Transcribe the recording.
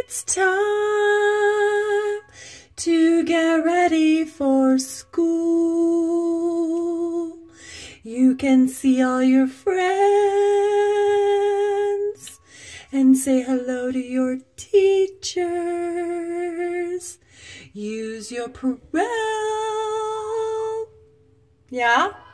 It's time to get ready for school. You can see all your friends and say hello to your teachers. Use your parole. Yeah?